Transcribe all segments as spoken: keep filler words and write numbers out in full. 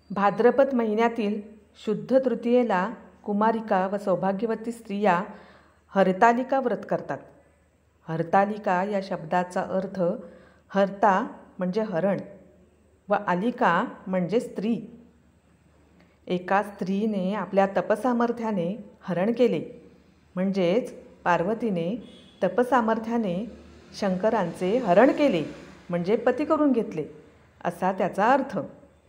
भाद्रपद महिन्यातील शुद्ध तृतीयेला कुमारिका व सौभाग्यवती स्त्रिया हरतालिका व्रत करतात. हरतालिका या शब्दाचा अर्थ हरता म्हणजे हरण व आलिका म्हणजे स्त्री. एका स्त्रीने आपल्या तपसामर्थ्याने हरण केले, म्हणजेच पार्वतीने तपसामर्थ्याने शंकरांचे हरण केले म्हणजे पती करून घेतले असा त्याचा अर्थ.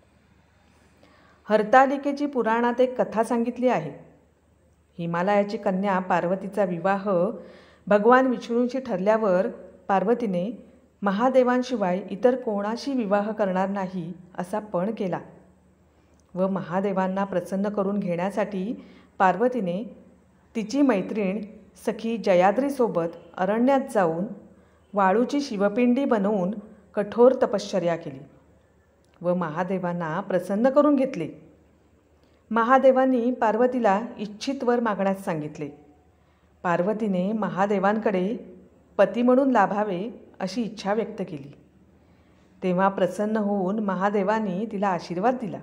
हरतालिकेची पुराणात एक कथा सांगितली आहे. हिमालयाची कन्या पार्वतीचा विवाह भगवान विष्णूंशी ठरल्यावर पार्वतीने महादेवांशिवाय इतर कोणाशी विवाह करणार नाही असा पण केला व महादेवांना प्रसन्न करून घेण्यासाठी पार्वतीने तिची मैत्रीण सखी जयाद्रीसोबत अरण्यात जाऊन वाळूची शिवपिंडी बनवून कठोर तपश्चर्या केली व महादेवांना प्रसन्न करून घेतले. महादेवांनी पार्वतीला इच्छित वर मागण्यास सांगितले. पार्वतीने महादेवांकडे पती म्हणून लाभावे अशी इच्छा व्यक्त केली. तेव्हा प्रसन्न होऊन महादेवांनी तिला आशीर्वाद दिला.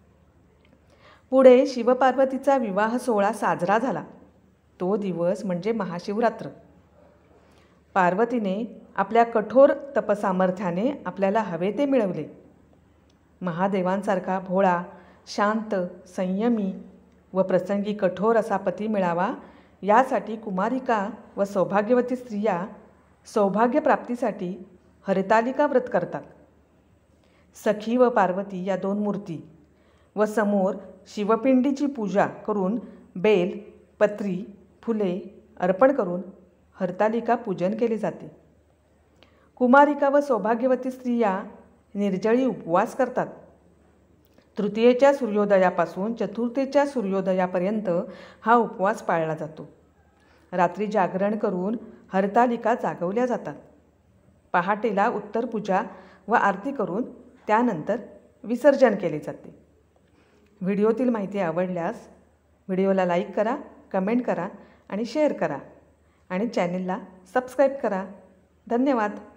पुढे शिवपार्वतीचा विवाह सोहळा साजरा झाला. तो दिवस म्हणजे महाशिवरात्र. पार्वतीने आपल्या कठोर तपसामर्थ्याने आपल्याला हवे ते मिळवले. महादेवांसारखा भोळा, शांत, संयमी व प्रसंगी कठोर असा पती मिळावा यासाठी कुमारिका व सौभाग्यवती स्त्रिया सौभाग्यप्राप्तीसाठी हरतालिका व्रत करतात. सखी व पार्वती या दोन मूर्ती व समोर शिवपिंडीची पूजा करून बेल, पत्री, फुले अर्पण करून हरतालिका पूजन केले जाते. कुमारिका व सौभाग्यवती स्त्रिया निर्जळी उपवास करतात. तृतीयेच्या सूर्योदयापासून चतुर्थीच्या सूर्योदयापर्यंत हा उपवास पाळला जातो. रात्री जागरण करून हरतालिका जागवल्या जातात. पहाटेला उत्तर पूजा व आरती करून त्यानंतर विसर्जन केले जाते. व्हिडिओतील माहिती आवडल्यास व्हिडिओला लाईक करा, कमेंट करा आणि शेअर करा आणि चॅनेलला सबस्क्राईब करा. धन्यवाद.